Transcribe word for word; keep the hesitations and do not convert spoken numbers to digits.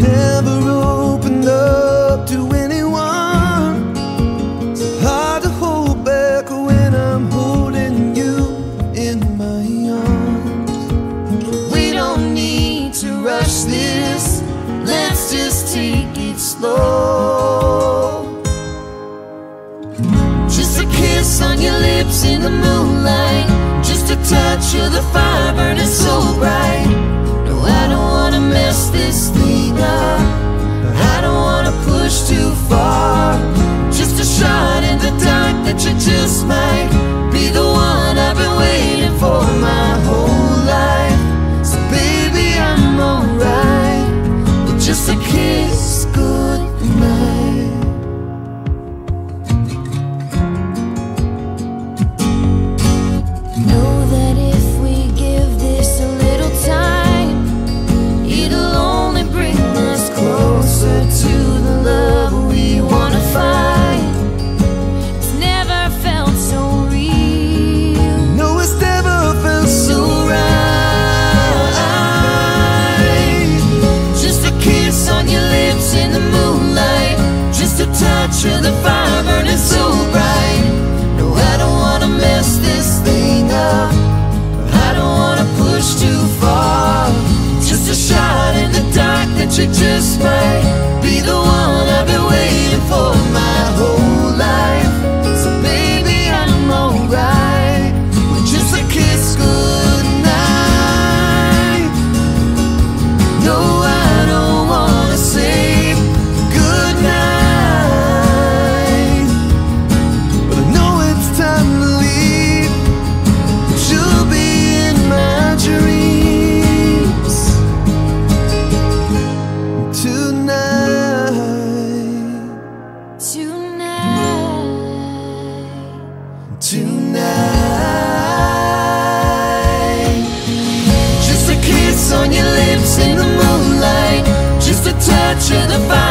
never opened up to anyone. It's hard to hold back when I'm holding you in my arms. We don't need to rush this, let's just take it slow. Just a kiss on your lips in the moonlight, just a touch of the fire burning so bright. No, I don't wanna mess this thing up, I don't wanna push too far. Just a shot in the dark that you just might be the one I've been waiting for my whole life. So baby, I'm alright with just a kiss goodnight. Know that if we give this a little time, it'll only bring us closer to the love we wanna find. It's never felt so real. No, it's never felt so right. Just a kiss on your lips in the moonlight, just a touch of the fire burning so bright. No, I don't wanna mess this thing up, I don't wanna push too far. Just a shot in the dark that you just might be the one I've been waiting for my whole life. So baby, I'm alright with just a kiss goodnight. No, I don't wanna say goodnight, But I know it's time to leave, but you'll be in my dreams tonight. tonight. Tonight. Just a kiss on your lips in the moonlight, just a touch of the fire